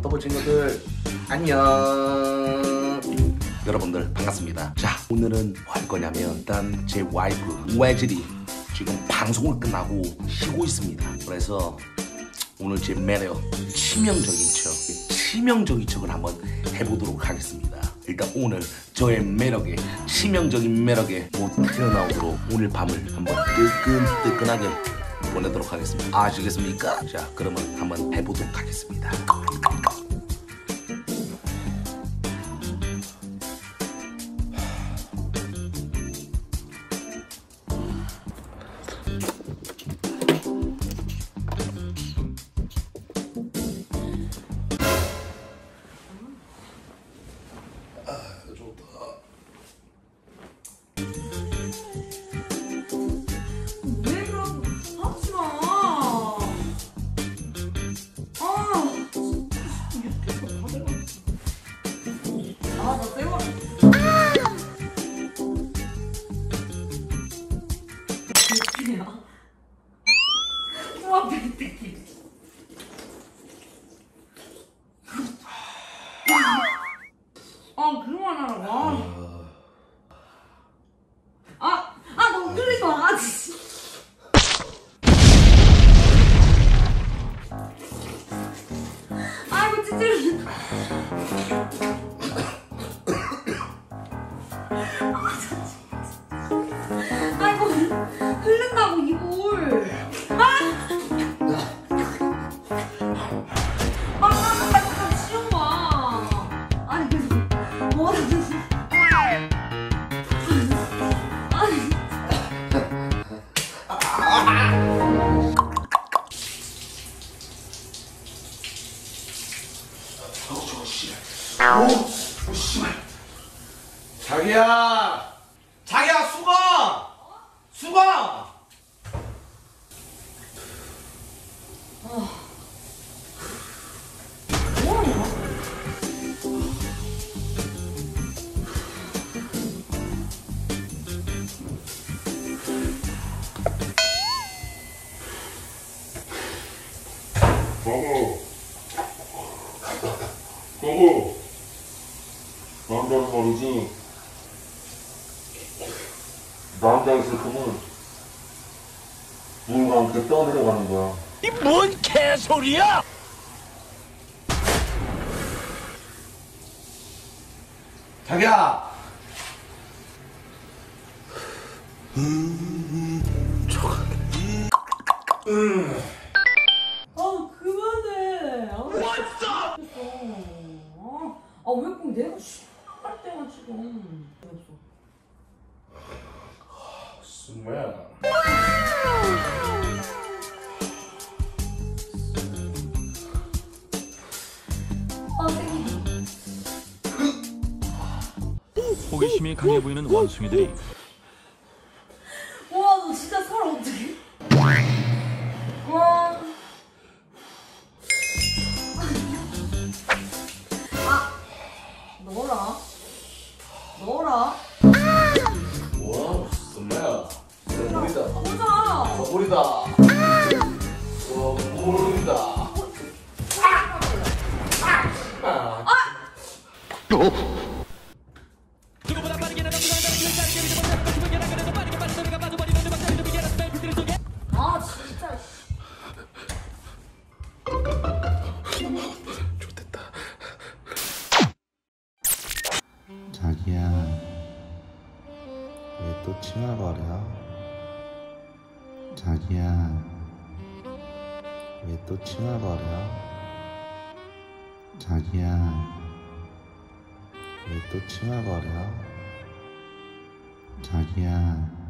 유튜버 친구들 안녕. 여러분들 반갑습니다. 자, 오늘은 뭐 할 거냐면 일단 제 와이프 외질이 지금 방송을 끝나고 쉬고 있습니다. 그래서 오늘 제 매력 치명적인 척을 한번 해보도록 하겠습니다. 일단 오늘 저의 매력에 치명적인 매력에 못 튀어나오도록 오늘 밤을 한번 뜨끈뜨끈하게 보내도록 하겠습니다. 아시겠습니까? 자, 그러면 한번 해보도록 하겠습니다. 그만하라고. 너무 끌리지 마. 아이고 찌질이. 아이고 흘른다고 이걸. 오, 씨발. 자기야, 수건. 여보, 남자는 말이지. 남자의 슬픔은 누군가 함께 떠내려가는 거야. 이 뭔 개소리야! 자기야. 그만해. 왜 꼭 내가 할 때만 지금. 스멜. 호기심이 강해 보이는 원숭이들이 와, 너 진짜 살 어떡해? 와. 넣어라. 와, 스멜. 선물이다. 보자. 선물이다. 누구보다 빠르게 나가 진짜. 좋됐다. 자기야, 왜 또 칭얼거려? 자기야, 왜 또 칭얼거려? 자기야, 왜 또 칭얼거려? 자기야.